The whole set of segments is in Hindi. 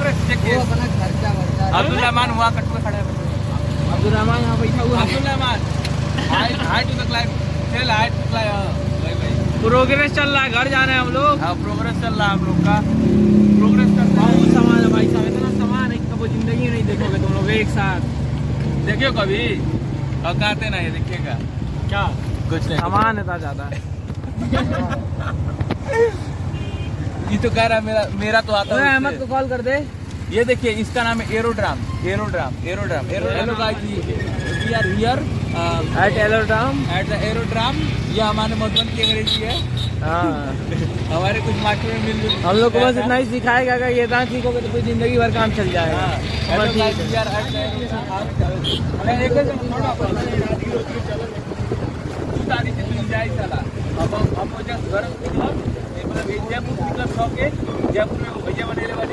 प्रोग्रेस देखिए। अब्दुल रहमान हुआ कटुआ खड़ा है। अब्दुल रहमान यहाँ बैठा हुआ। Abdul Rahman height to the climb, चल हाइट टू क्लाइम। भाई भाई प्रोग्रेस चल रहा है, घर जाना है हम लोग। हाँ प्रोग्रेस चल रहा है हम लोग का। प्रोग्रेस कर बहुत सामान है भाई साहब, इतना सामान है कभी जिंदगी नहीं देखोगे तुम लोग एक साथ। देखियो कभी औकाते नहीं देखिएगा क्या कुछ नहीं। सामान इतना ज्यादा। ये तो कह रहा है मेरा तो आता है। अहमद को कॉल कर दे। ये देखिए इसका नाम है aerodrome. Hello guys, we are here at aerodrome. At the aerodrome. ये हमारे मधुबन की अंग्रेजी है। हाँ हमारे कुछ मास्टर में मिल जुल हम लोग को बस इतना ही सिखाएगा, अगर ये दांत सीखोगे तो पूरी जिंदगी भर काम चल जाएगा। Hello guys, we are at the Jaipur में भैया बनेले वाले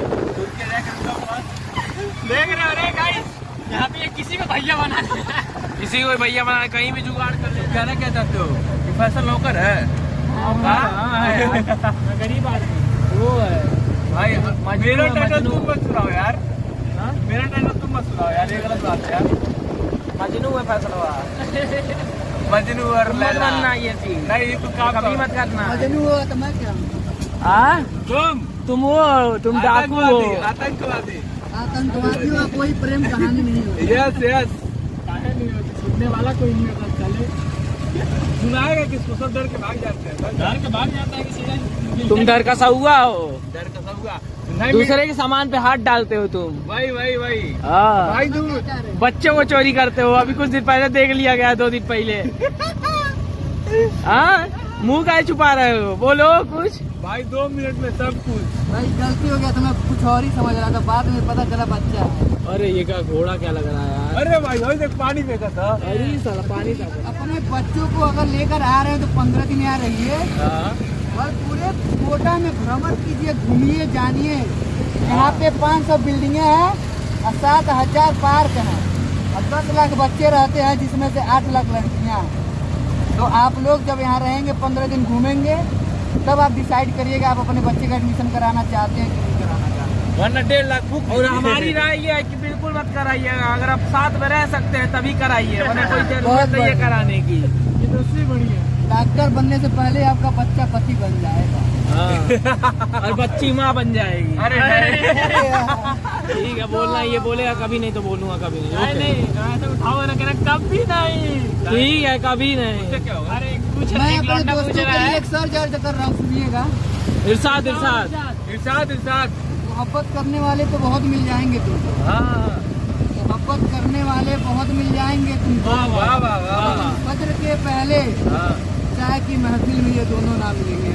देख रहे हो रे गाइस, यहाँ पे किसी को भैया बना किसी को भैया बना कहीं भी जुगाड़ कर ले। कहना क्या चाहते हो कि फैसल नौकर है? गरीब आदमी वो है भाई। मेरा टाइटल तुम मत सुनाओ यार। मेरा टाइटल तुम मत सुनाओ यार, ये गलत बात है यार। मजनू है फैसला। मजनू और लैला बनना ये चीज नहीं, तुम काम कभी मत करना। मजनू हो तो मैं क्या? तुम डाकू हो। आतंकवादी। आतंकवादी का कोई प्रेम कहानी नहीं होती। यस सुनने वाला कोई नहीं होता। चले सुनाएगा किसको? सब डर के भाग जाते हैं। डर के भाग जाता है किसी। तुम डर का सहुआ हो, डर का सब हुआ। दूसरे के सामान पे हाथ डालते हो तुम। वही हाँ भाई दूर बच्चों को चोरी करते हो। अभी कुछ दिन पहले देख लिया गया, 2 दिन पहले। हाँ मुंह का छुपा रहे हो, बोलो कुछ। भाई 2 मिनट में सब कुछ। भाई गलती हो गया था, मैं कुछ और ही समझ रहा था, बाद में पता चला बच्चा है। अरे ये क्या घोड़ा क्या लग रहा है यार। अरे भाई वही देख पानी फेंका था। अरे साला पानी था। अपने बच्चों को अगर लेकर आ रहे हैं तो 15 दिन यहाँ रहिए और पूरे कोटा में भ्रमण कीजिए, घूमिए, जानिए। यहाँ पे 500 बिल्डिंगे हैं और 7000 पार्क हैं और 10 लाख बच्चे रहते हैं, जिसमें से 8 लाख लड़कियाँ हैं। तो आप लोग जब यहाँ रहेंगे, 15 दिन घूमेंगे, तब आप डिसाइड करिएगा आप अपने बच्चे का एडमिशन कराना चाहते हैं कि नहीं कराना चाहते हैं। वरना 1.5 लाख बुक। और हमारी राय ये है कि बिल्कुल मत कराइएगा। अगर आप साथ में रह सकते हैं तभी कराइए, वरना कोई जरूरत नहीं है कराने की। ये दूसरी बढ़िया। डॉक्टर बनने से पहले आपका बच्चा पति बन जाएगा। हाँ। और बच्ची माँ बन जाएगी। अरे ठीक है, बोलना ये बोलेगा कभी, नहीं तो बोलूंगा कभी नहीं। नहीं उठाओ ना, कहना कभी नहीं। ठीक है कभी नहीं। क्या होगा? अरे कुछ मैं अपने दोस्तों के लिए एक सर्च कर रहा हूँ, सुनिएगा। इरशाद मोहब्बत करने वाले तो बहुत मिल जाएंगे तुमको। हाँ मोहब्बत करने वाले बहुत मिल जाएंगे तुमको। वाह। फज्र के पहले चाय की महफिल में ये दोनों ना मिलेंगे।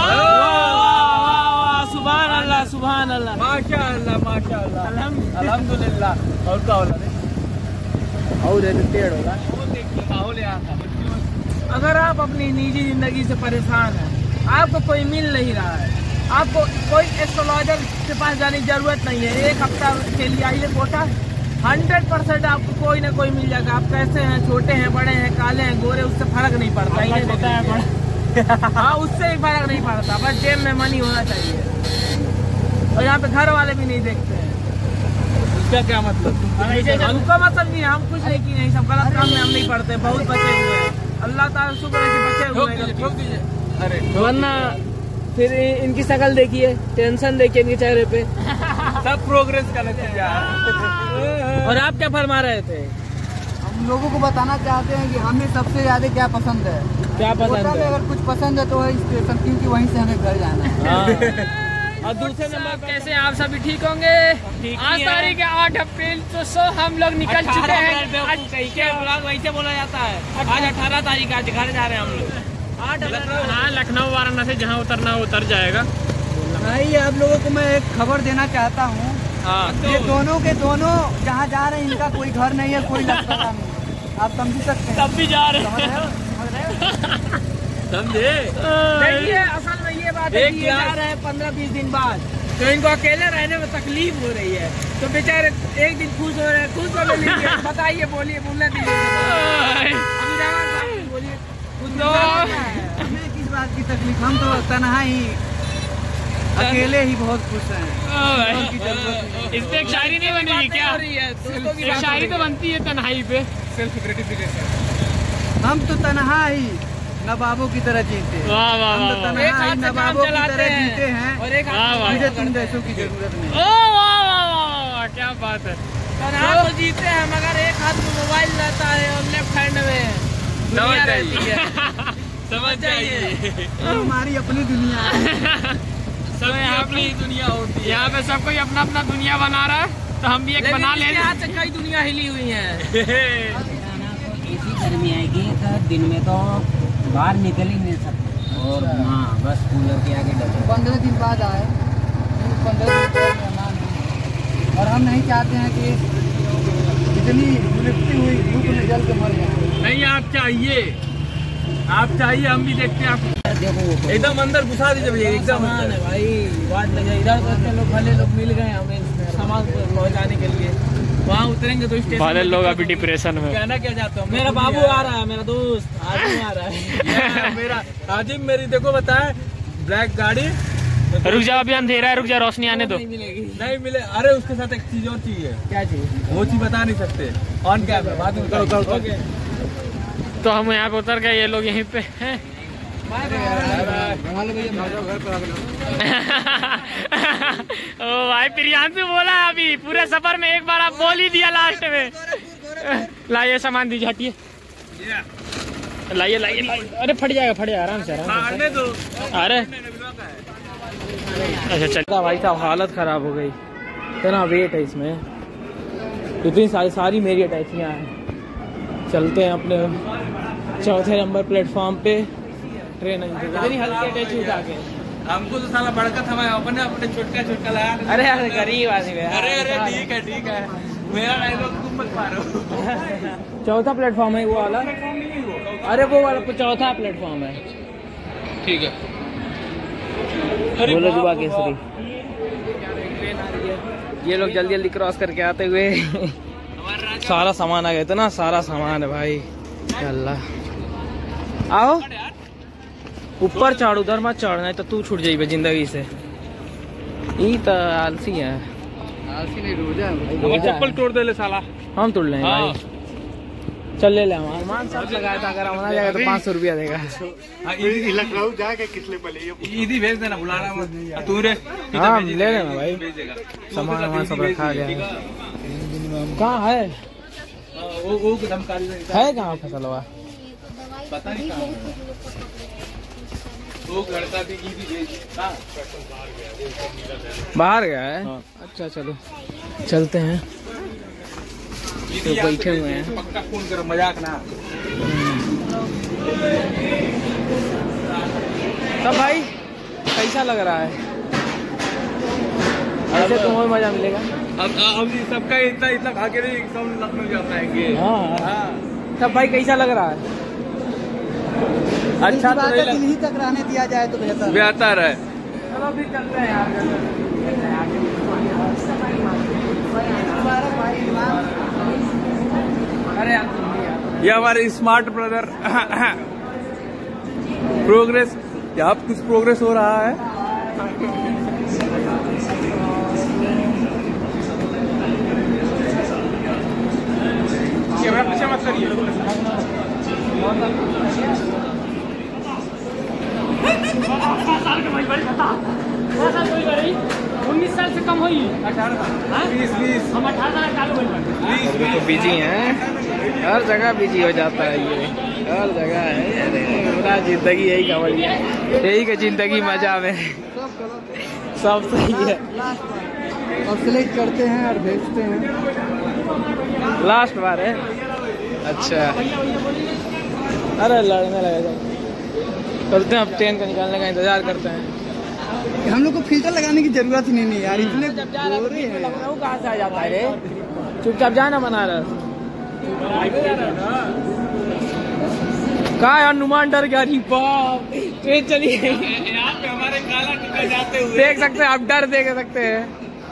सुभान अल्लाह, सुभान अल्लाह, माशाअल्लाह। अल्हम्दुलिल्लाह। और क्या होला और टेढ़ होगा। देखिए माहौल यहाँ का। अगर आप अपनी निजी जिंदगी से परेशान हैं, आपको कोई मिल नहीं रहा है, आपको कोई एस्ट्रोलॉजर के पास जाने की जरूरत नहीं है। 1 हफ्ता के लिए आइए कोटा, 100% आपको कोई ना कोई मिल जाएगा। आप कैसे हैं, छोटे हैं, बड़े हैं, काले हैं, गोरे, उससे फर्क नहीं पड़ता। हाँ उससे भी फर्क नहीं पड़ता, बस जेब में मनी होना चाहिए। और यहाँ पे घर वाले भी नहीं देखते हैं। उसका क्या मतलब? हमको मत समझिए, हम कुछ नहीं किए, सब गलत काम में हम नहीं पढ़ते, बहुत बचे हुए हैं। अल्लाह ताला शुक्र है कि बचे हुए ठोक दीजिए। अरे वरना फिर इनकी शक्ल देखिए, टेंशन देखिए इनके चेहरे पे। सब प्रोग्रेस का नतीजा। और आप क्या फरमा रहे थे? हम लोगों को बताना चाहते हैं कि हमें सबसे ज्यादा क्या पसंद है। क्या पसंद कोटा में है? अगर कुछ पसंद है तो वही स्टेशन, क्योंकि वहीं से हमें घर जाना है। और दूसरे नंबर कैसे आप सभी ठीक होंगे? आज तारीख 8 अप्रैल तो हम लोग निकल चुके हैं। वैसे बोला जाता है आज 18 तारीख, आज घर जा रहे हैं हम लोग। हाँ लखनऊ वाराणसी जहाँ उतरना उतर जाएगा। भाई आप लोगों को मैं एक खबर देना चाहता हूँ। ये दोनों के दोनों जहाँ जा रहे हैं, इनका कोई घर नहीं है, कोई लगता नहीं। आप समझ सकते हैं। तब भी जा रहे समझ रहे हो? समझे? देखिए असल में ये बात है कि ये जा रहे हैं 15-20 दिन बाद, तो इनको अकेले रहने में तकलीफ हो रही है। तो बेचारे एक दिन खुश हो रहे हैं, खुश होने लीजिए। बताइए, बोलिए, बोलने दीजिए। बोलिए, हमें किस बात की तकलीफ? हम तो तन्हा ही अकेले ही बहुत खुश हैं। इस पे एक शायरी नहीं बनेगी क्या? एक शायरी तो बनती है तन्हाई पे। Self gratification. हम तो तन्हा ही नवाबों की तरह जीते हैं। वाह वाह हम तो वाह तन्हा ही नवाबों की तरह जीते हैं। और एक मुझे तुम जैसों की जरूरत नहीं। ओ वाह वाह वाह, क्या बात है। तन्हा तो जीते हैं मगर एक हाथ में मोबाइल रहता है और लेफ्ट हैंड में दुनिया रहती है। समझ जाइए, हमारी अपनी दुनिया है। सब अपनी दुनिया होती है। यहाँ पे सब कोई अपना अपना दुनिया बना रहा है, तो हम भी एक बना ले। यहाँ से कई दुनिया हिली हुई है। ऐसी गर्मी आएगी तो दिन में तो बाहर निकल ही नहीं सकते। और हाँ, बस कूलर के आगे डटे। 15 दिन बाद आए, 15 दिन बाद मेहमान हैं। और हम नहीं चाहते हैं कि इतनी मृत्यु हुई धूप में जल के मर जाए। नहीं, आप चाहिए हम भी देखते हैं आप। देखो एकदम अंदर घुसा दीजिए भैया, एकदम सामान है भाई, बात लगे इधर उधर के लोग भले लोग मिल गए हमें सामान पहुँचाने के लिए। वहाँ उतरेंगे तो स्टेशन वाले लोग अभी डिप्रेशन में। कहना क्या चाहता हूँ, मेरा बाबू आ रहा है, मेरा दोस्त आजिम आ रहा है। मेरा आजिम मेरी देखो बताए ब्लैक गाड़ी। रुक जा, अभी अंधेरा है, रुक जा, रोशनी आने दो। नहीं मिलेगी। नहीं मिले, अरे उसके साथ एक चीज और चाहिए। क्या चीज? वो चीज बता नहीं सकते ऑन कैमरा, बाद में करो। तो हम यहाँ पे उतर गए, ये लोग यहीं पे हैं। ओ भाई प्रियांशु बोला अभी पूरे सफर में एक बार आप बोल ही दिया लास्ट में। लाइए सामान दीजिए, हटिए, लाइए लाइए लाइए। अरे फट जाएगा आराम से आराम से। अरे अच्छा चलता भाई साहब, हालत खराब हो गई। इतना वेट है इसमें, इतनी सारी मेरी अटैचियाँ हैं। चलते हैं अपने चौथे नंबर प्लेटफॉर्म पे। ट्रेन इतनी हल्की अटैची उठा के हमको तो साला बड़का थमा अपने छोटका लगा। अरे यार गरीब आदमी है। अरे ठीक है मेरा डायलॉग तुम मत मारो। चौथा प्लेटफॉर्म है वो वाला। अरे वो वाला चौथा प्लेटफॉर्म है। ठीक है, बोलो जुबा केसरी। ये लोग जल्दी जल्दी क्रॉस करके आते हुए सारा सामान आ गया, इतना सारा सामान है भाई। अल्लाह, आओ ऊपर चढ़, उधर मत चढ़ना है तो तू छूट जाइए जिंदगी से। ये तो आलसी है। आलसी नहीं, रोजा है भाई। चप्पल तोड़ दे ले साला। हम तोड़ लेंगे भाई, चल ले हमारा सामान सब लगाया था। अगर हम आ जाएगा तो 500 रुपया देगा। लखनऊ जाके किसले इधी भेज देना, बुला रहा तू रे। हाँ ले लेना भाई, सामान सब रखा गया है। कहाँ है वो धमकारी है कहाँ फसल हुआ? पता नहीं कहाँ वो लड़का भी बाहर गया है। अच्छा चलो चलते हैं। तो बैठे हुए हैं, पक्का फोन करो, मजाक ना। तब भाई कैसा लग रहा है? ऐसे तुम्हें मजा मिलेगा। अब सबका इतना खा के नहीं सब लखनऊ जा पाएंगे। हाँ तब भाई कैसा लग रहा है? अच्छा तो नहीं दिल ही तक रहने दिया जाए तो बेहतर है। चलो फिर चलते हैं यार। अरे ये हमारे स्मार्ट ब्रदर प्रोग्रेस, यहाँ कुछ प्रोग्रेस हो रहा है। कैमरा पीछे मत करिए। 19 साल से कम हुई। 18 20 हम 18 साल चालू अभी तो बिजी हैं, हर जगह बिजी हो जाता है ये, हर जगह है। पूरा जिंदगी यही कवल है, यही का जिंदगी मजा में सब सही है। और सिलेक्ट करते हैं और भेजते हैं। लास्ट बार है। अच्छा अरे लड़ने लगेगा। चलते हैं अब, ट्रेन का निकालने का इंतजार करते हैं। हम लोग को फिल्टर लगाने की जरूरत ही नहीं यार, इतने गोरे हैं। लखनऊ कहाँ से आ जाता है रे? चुपचाप जाना बनारस। कहाँ हनुमान डर गया? बाप ट्रेन चली गई। यहाँ पे हमारे काला टिकट जाते हुए देख सकते हैं आप, डर देख सकते हैं।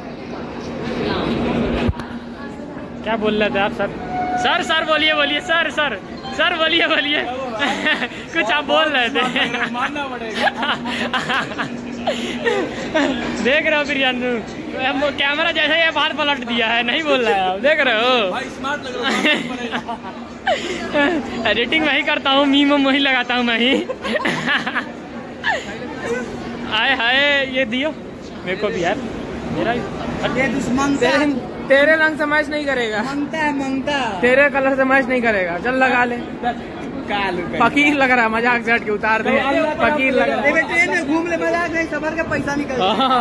क्या बोल रहे थे आप सर? सर बोलिए सर बोलिए कुछ आप बोल रहे थे। मानना पड़ेगा। देख रहे हो प्रियांशु, कैमरा जैसे ये बाहर पलट दिया है, नहीं बोल रहा है आप, देख रहे हो भाई स्मार्ट लग रहा है। एडिटिंग मैं ही करता हूँ, मीम वही लगाता हूँ मैं ही। आए हाय, ये दियो मेरे को भी यार, मेरा ये दुश्मन तेरे रंग से मैच नहीं करेगा, मंगता तेरे कलर से मैच नहीं करेगा, चल लगा ले। फकीर लग रहा है, मजाक से हट के उतार दे, फकीर लग रहा है। ट्रेन में घूम ले, मजाक नहीं, सफर का पैसा निकल।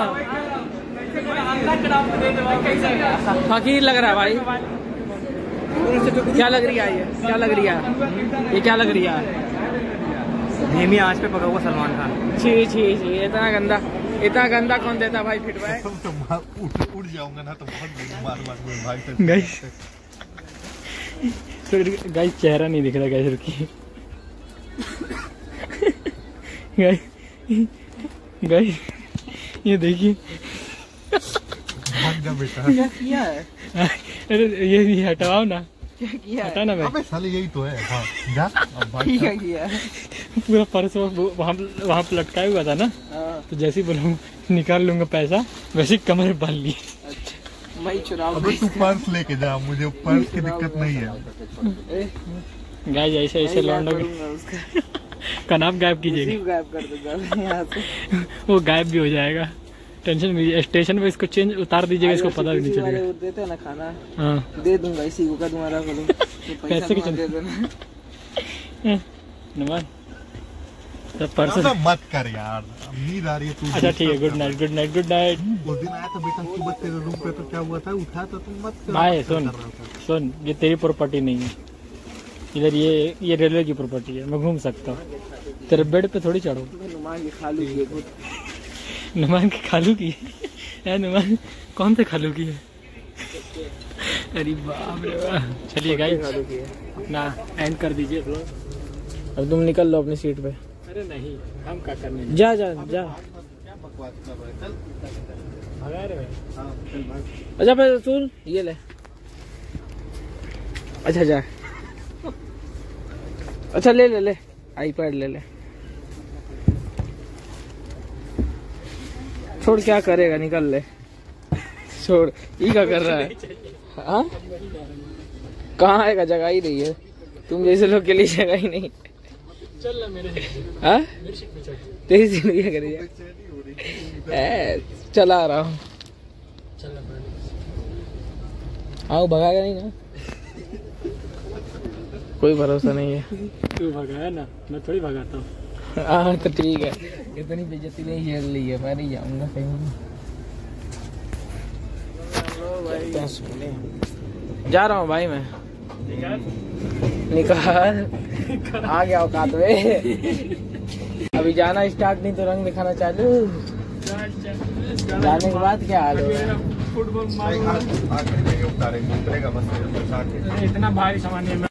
फकीर लग रहा है भाई। क्या लग रही है ये, क्या लग रही है ये, क्या लग रही है? धीमी आंच पे पका हुआ सलमान खान। छी छी छी, इतना गंदा कौन देता भाई फीडबैक? उड़ जाऊंगा ना तो बहुत मार भाई। गाइस चेहरा नहीं दिख रहा गाइस, रुकिए। गाइस ये देखिए, भाग जा बेटा। क्या किया है? अरे ये हटाओ ना, क्या किया है? हटा ना। मैं अबे साले यही तो है। हाँ जा अब भाग। क्या किया है? पूरा पर्स वहाँ पे लटकाया हुआ था ना, तो जैसे ही बोलूँ निकाल लूंगा पैसा, वैसे ही कमर बांध ली। मैं चुराव। अबे तू पर्स लेके जा, मुझे पर्स की दिक्कत नहीं है। गाइस ऐसे ऐसे लौंडों का नाम गायब कीजिएगा, गायब कर दूंगा यहाँ से। वो गायब भी हो जाएगा, टेंशन भी। स्टेशन पे इसको चेंज उतार दीजिएगा, इसको पता भी नहीं चलेगा। देते हैं ना खाना, हाँ दे दूंगा, इसी को कर दूंगा, रख लो। पैसे की दे देना। नमन पर्स। ज्यादा मत कर यार, नींद आ रही है। तू अच्छा ठीक है, good night good night good night. उस दिन आया था बेटा सुबह तेरे रूम पे, तो क्या हुआ था, उठा तो तुम मत कर। भाई सुन, ये तेरी प्रॉपर्टी नहीं है इधर, ये रेलवे की प्रॉपर्टी है, मैं घूम सकता हूँ। तेरे बेड पे थोड़ी चढ़ो। नुमान की खालू की है। नुमान की खालू की है? नुमान कौन से खालू की है? अरे बाप रे बाप। चलिए गाइस अपना एंड कर दीजिए ब्लॉग। अब तुम निकल लो अपनी सीट पे। अरे नहीं, हम क्या करने, जा जा जा। अच्छा फिर सुन, ये ले। अच्छा जा, अच्छा ले ले ले, आईपैड ले ले। छोड़, क्या करेगा, निकल ले, छोड़। ये क्या कर रहा है? हाँ कहाँ आएगा, जगह ही नहीं है, तुम जैसे लोग के लिए जगह ही नहीं। चल ना मेरे, हाँ तेरी जिंदगी क्या करेगा? चला रहा हूँ, आओ, भगाएगा नहीं ना? कोई भरोसा नहीं है। तू भगाया ना, मैं थोड़ी भगाता हूँ। हाँ तो ठीक है, इतनी बेइज्जती नहीं झेल ली है, मैं नहीं जाऊंगा कहीं। जा रहा हूँ भाई मैं, निकाल आ गया औकात में। अभी जाना स्टार्ट नहीं तो रंग दिखाना चालू, जाने के बाद क्या हाल होगा? आखिरी में उतारेगा बस। इतना भारी सामान है।